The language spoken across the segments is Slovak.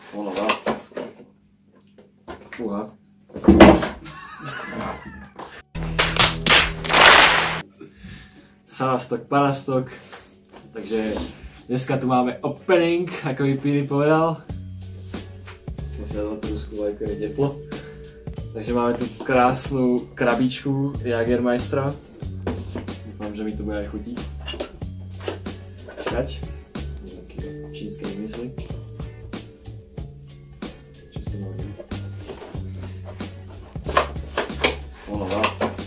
Voľa. Fúha. Savastok, parastok. Takže dneska tu máme opening, ako by Piri povedal. Som si dal tú rusku vlajku, je teplo. Takže máme tu krásnu krabičku Jagermeistera. Dúfam, že mi to bude aj chutiť. Čakať. Nejaké čínske vymysly. Čisto nový. Voľa.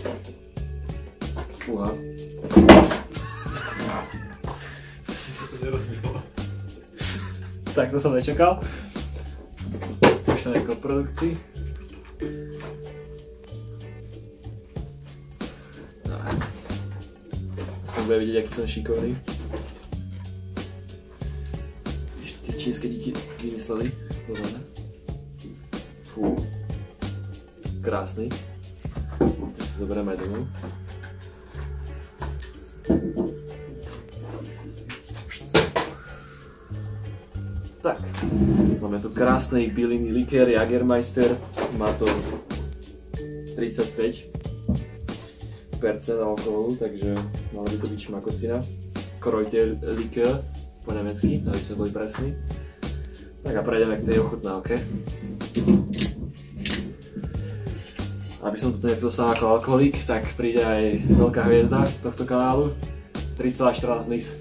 Fúha. Tak to som nečakal. Už som nejako v produkcii. Aspoň bude vidieť, aký som šikovný. Ešte tie čínske deti vymysleli. Fú. Krásny. To si zoberiem aj domov. Tak, máme tu krásny bylinný likér Jagermeister, má to 35% alkoholu, takže malo by to byť šmakocina. Kräuter likér po nemecky, aby sme boli presní. Tak a prejdeme k tej ochutnávke. Aby som toto nepil sám ako alkoholik, tak príde aj veľká hviezda tohto kanálu, 3,14 NIS.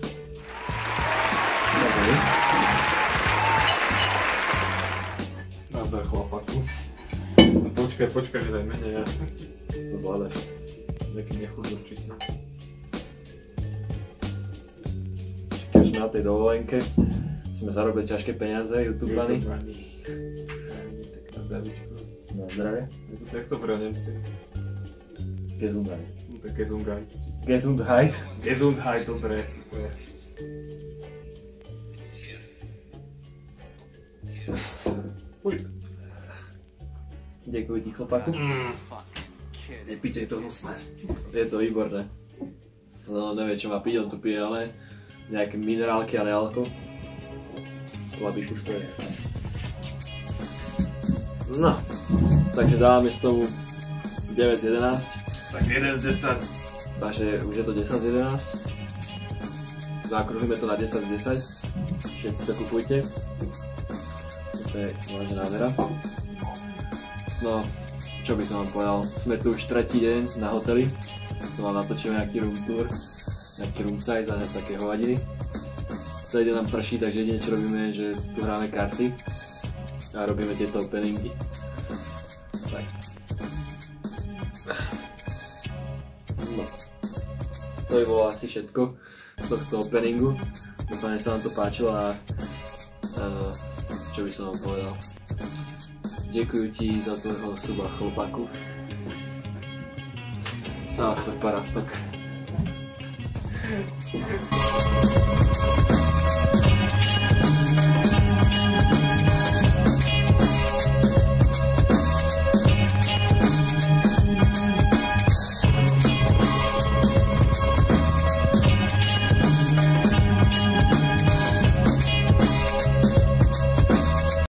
Nazdar chlapaku. Počkaj, nedaj menej ja. To zvládaš. Taký nechuť určite. Keď už sme na tej dovolenke, sme zarobili ťažké peniaze, YouTubani. Tak na zdravičku. Na zdravie. Jak to pre Nemci? Gesundheit. Tak Gesundheit. Gesundheit. Gesundheit, dobre, super. Fuj. Ďakujem ti, chlapaku. Nepíte, je to hnusné. Je to výborné. No, nevie, čo má piť, on tu pije, ale nejaké minerálky a nealko. Slabý kus to je. No, takže dávame z tomu 9 z 11. Tak 1 z 10. Takže už je to 10 z 11. Zaokrúhlime to na 10 z 10. Všetci to kupujte. To je vážená vera. No, čo by som vám povedal, sme tu už tretí deň na hoteli. Tu vám natočíme nejaký room tour, nejaký room size a také hovadiny. Celý deň nám prší, takže jediné čo robíme je, že tu hráme karty a robíme tieto openingy. Tak. No. To by bolo asi všetko z tohto openingu. Dúfam, že sa vám to páčilo a čo by som vám povedal. Ďakujem ti za tvojho suba, chlapaku. Savastok, parastok.